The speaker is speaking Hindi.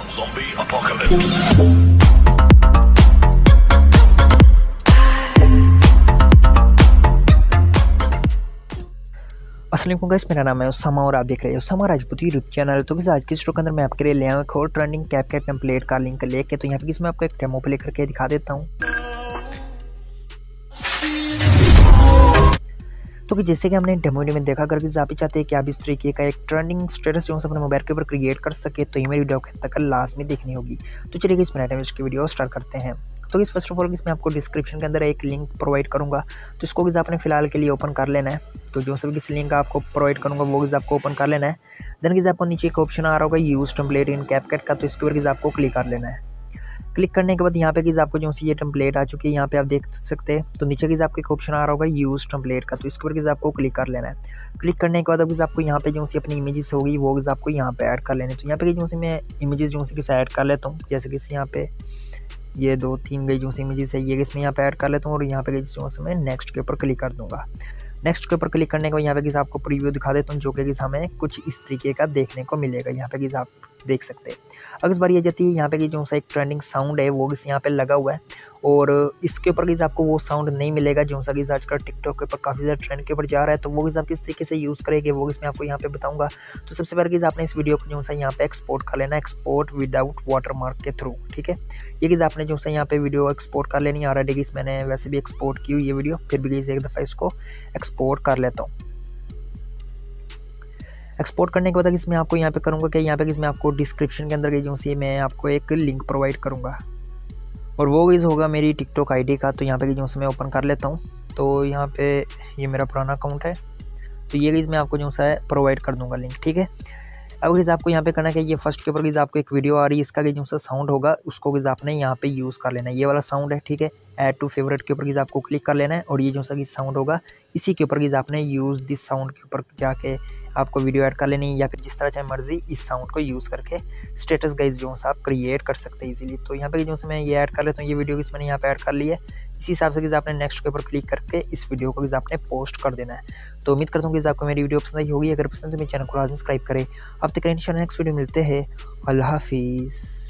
Zombie apocalypse. अस्सलाम गाइस, मेरा नाम है उसामा और आप देख रहे हो उसामा राजपूत यूट्यूब चैनल। तो किस आज की स्टोर के अंदर मैं आपके लिए ले आया एक और ट्रेंडिंग कैपकट टेम्पलेट का लिंक लेके। तो यहाँ पे मैं आपको एक डेमो प्ले करके दिखा देता हूँ। तो कि जैसे कि हमने डेमो में देखा, अगर कि आप ही चाहते हैं कि आप इस तरीके का एक ट्रेंडिंग स्टेटस जो अपने मोबाइल के ऊपर क्रिएट कर सके, तो ये मेरी वीडियो तक लास्ट में देखनी होगी। तो चलिए इस मिनट में इसकी वीडियो स्टार्ट करते हैं। तो इस फर्स्ट ऑफ ऑल इसमें आपको डिस्क्रिप्शन के अंदर एक लिंक प्रोवाइड करूंगा, तो इसको भी आपने फिलहाल के लिए ओपन कर लेना है। तो जो सभी किस लिंक आपको प्रोवाइड करूंगा वो आपको ओपन कर लेना है। देन कि आपको नीचे एक ऑप्शन आ रहा होगा यूज़ टेम्पलेट इन कैपकट का, तो इसके ऊपर आपको क्लिक कर लेना है। क्लिक करने के बाद यहाँ पे कि आपको जो सी ये टेम्पलेट आ चुकी है, यहाँ पे आप देख सकते हैं। तो नीचे की आपको एक ऑप्शन आ रहा होगा यूज़ टेम्पलेट का, तो इसके ऊपर आपको क्लिक कर लेना है। क्लिक करने के बाद अब आपको यहाँ पे जो सी अपनी इमेजेस होगी वो आपको यहाँ पे ऐड कर लेने। तो यहाँ पे जो सी मैं इमेजेस जो सी किस ऐड कर लेता हूँ, जैसे कि यहाँ पे ये 2-3 गई जो सी इमेजेस है ये इसमें यहाँ पे ऐड कर लेता हूँ। और यहाँ पे जो मैं नेक्स्ट के ऊपर क्लिक कर दूँगा। नेक्स्ट के ऊपर क्लिक करने के बाद यहाँ पे किसी आपको प्रीव्यू दिखा देता हूँ, जो कि हमें कुछ इस तरीके का देखने को मिलेगा। यहाँ पे किसी आप देख सकते हैं। अब इस बार ये जाती है यहाँ पे कि जो सा एक ट्रेंडिंग साउंड है वो यहाँ पे लगा हुआ है, और इसके ऊपर किसी आपको वो साउंड नहीं मिलेगा जो सा कि आजकल टिकटॉक के ऊपर काफ़ी ज़्यादा ट्रेंड के ऊपर जा रहा है। तो वो आप किस तरीके से यूज़ करेंगे वो इसमें आपको यहाँ पे बताऊँगा। तो सबसे पहले आपने इस वीडियो को जो सा यहाँ पे एक्सपोर्ट कर लेना, एक्सपोर्ट विदाउट वाटरमार्क के थ्रू, ठीक है। ये कि आपने जो सा यहाँ पे वीडियो एक्सपोर्ट कर लेनी। ऑलरेडी मैंने वैसे भी एक्सपोर्ट की हुई ये वीडियो, फिर भी एक दफ़ा इसको एक्सपोर्ट कर लेता हूँ। एक्सपोर्ट करने के बाद इसमें आपको यहाँ पे करूँगा कि यहाँ पे इसमें आपको डिस्क्रिप्शन के अंदर गई जो सी मैं आपको एक लिंक प्रोवाइड करूँगा, और वो इस होगा मेरी टिकटॉक आईडी का। तो यहाँ पे जो मैं ओपन कर लेता हूँ। तो यहाँ पे ये मेरा पुराना अकाउंट है, तो ये मैं आपको जो सा है प्रोवाइड कर दूँगा लिंक, ठीक है। अब आपको यहाँ पे करना है कि ये फर्स्ट के ऊपर आपको एक वीडियो आ रही है, इसका जो सा साउंड होगा उसको आपने यहाँ पे यूज़ कर लेना है। ये वाला साउंड है, ठीक है। ऐड टू फेवरेट के ऊपर आपको क्लिक कर लेना है, और ये जो सा साउंड होगा इसी के ऊपर आपने यूज़ दिस साउंड के ऊपर जाके आपको वीडियो ऐड कर लेनी है, या फिर जिस तरह चाहे मर्जी इस साउंड को यूज़ करके स्टेटस गाइज जो सा आप क्रिएट कर सकते हैं इजीली। तो यहाँ पे जो मैं ये ऐड कर लेता हूँ, ये वीडियो मैंने यहाँ पे ऐड कर ली है। इसी हिसाब से आपने नेक्स्ट के ऊपर क्लिक करके इस वीडियो को आपने पोस्ट कर देना है। तो उम्मीद करता हूँ कि आपको मेरी वीडियो पसंद आई होगी। अगर पसंद तो मेरे चैनल को लाजमी सब्सक्राइब करें। अब तक नेक्स्ट वीडियो मिलते हैं। अल्लाह हाफिज़।